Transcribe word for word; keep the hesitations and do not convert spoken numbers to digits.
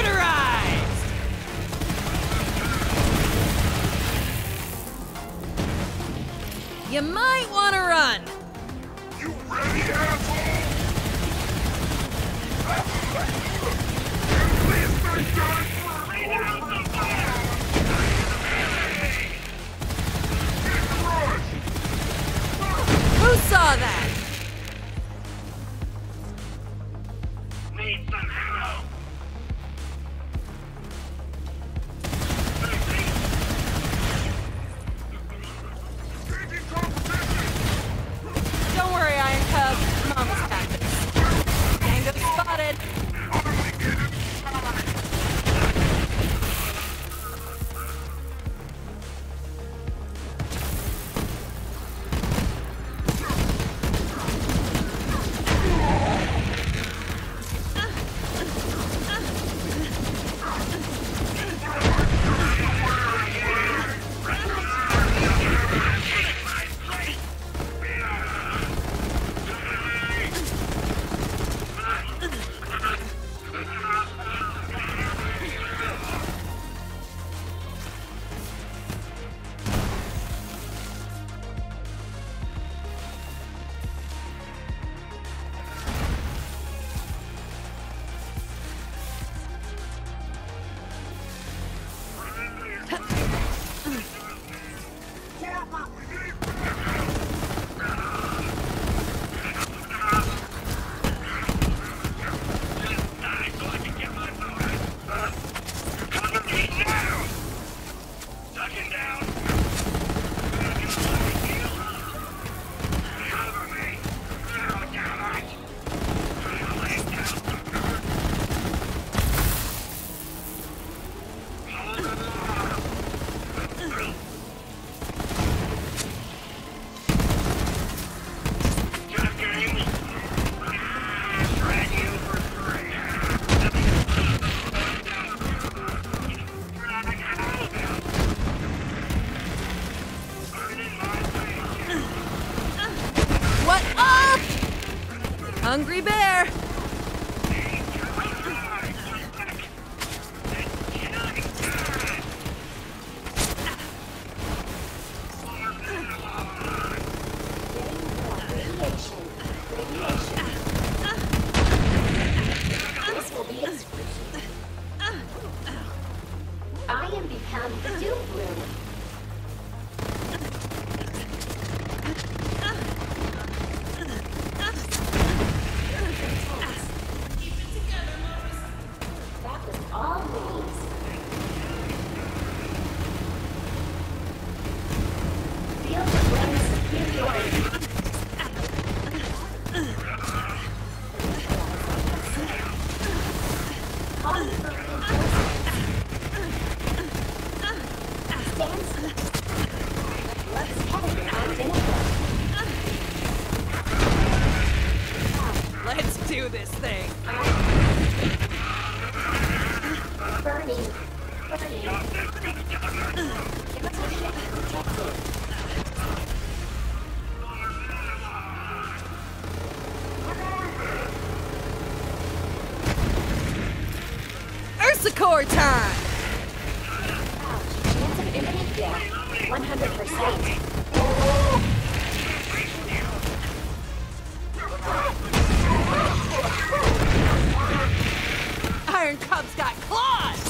Murderized! You might want to run. You ready, asshole? Please thank God for me out the fire! Who saw that? Need some help! Changing competition! Don't worry, Iron Cub. Mama's got this. Tango spotted. Finally get inside! What up? Hungry bear. This will be excruciating. I am become the Doom Bloom. That was all needs. Feel the brain's superiority. Call for reinforcements. Let's head identical. Let's do this thing. Burning. Burning. Imitation detected. Ursicor time! Chance of imminent death. one hundred percent. Iron Cub's got claws!